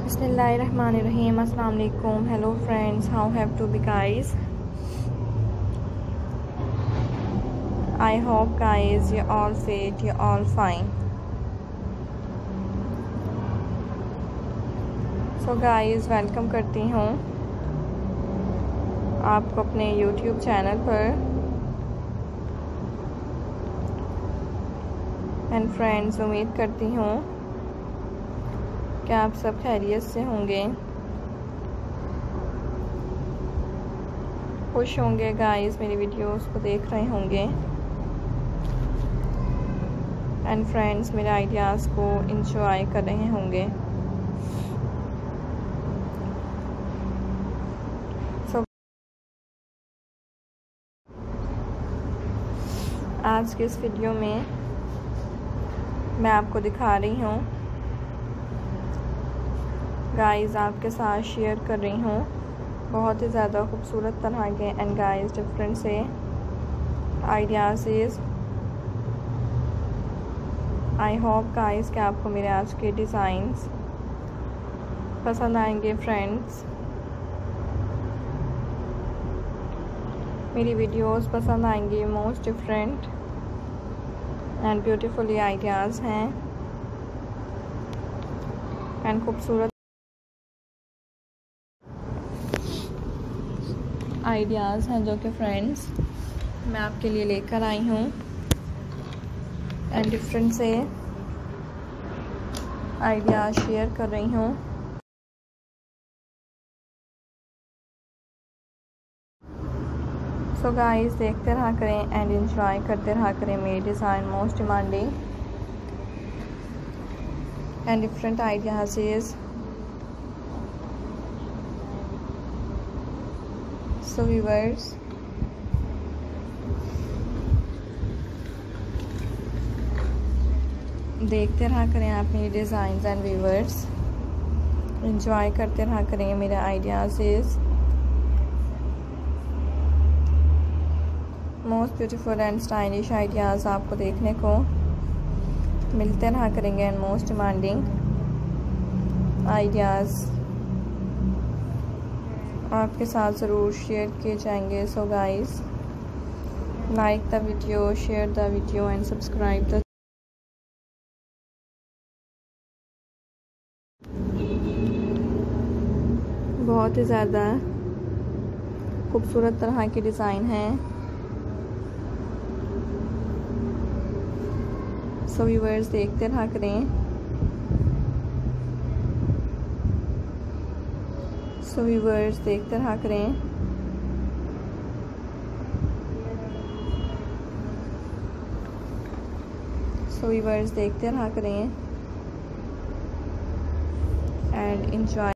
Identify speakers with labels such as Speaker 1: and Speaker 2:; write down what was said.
Speaker 1: Bismillahirrahmanirrahim. Assalamu alaikum. Hello friends, how have to be guys? I hope guys you all fit, you all fine. So guys, welcome करती हूँ आपको अपने YouTube channel पर। And friends, उम्मीद करती हूँ कि आप सब खैरियत से होंगे, खुश होंगे गाइस, मेरी वीडियोस को देख रहे होंगे एंड फ्रेंड्स मेरे आइडियाज़ को इंजॉय कर रहे होंगे। सो आज के इस वीडियो में मैं आपको दिखा रही हूँ गाइस, आपके साथ शेयर कर रही हूँ बहुत ही ज़्यादा खूबसूरत तरह के एंड गाइस डिफरेंट से आइडियाज़। आई होप गाइस कि आपको मेरे आज के डिज़ाइंस पसंद आएंगे फ्रेंड्स। मेरी वीडियोस पसंद आएंगी। Most different and beautifully ideas हैं एंड खूबसूरत आइडियाज़ हैं जो कि फ्रेंड्स मैं आपके लिए लेकर आई हूँ एंड डिफरेंट से आइडियाज़ शेयर कर रही हूँ। सो गाइस, देखते रहा करें एंड एंजॉय करते रहा करें मेरे design most demanding and different ideas. So viewers, देखते रहा करें आप मेरे डिज़ाइंस एंड व्यूअर्स, एंजॉय करते रहा करें मेरे ideas. Most beautiful and stylish ideas आपको देखने को मिलते रहा करेंगे एंड मोस्ट डिमांडिंग आइडियाज़ आपके साथ ज़रूर शेयर किए जाएंगे। So guys, like the video, share the video and subscribe the. बहुत ही ज़्यादा खूबसूरत तरह के डिज़ाइन हैं। सो व्यूअर्स, देखते रहा करें। सो व्यूअर्स, देखते रहा करें। सो व्यूअर्स, देखते रहा करें एंड एंजॉय।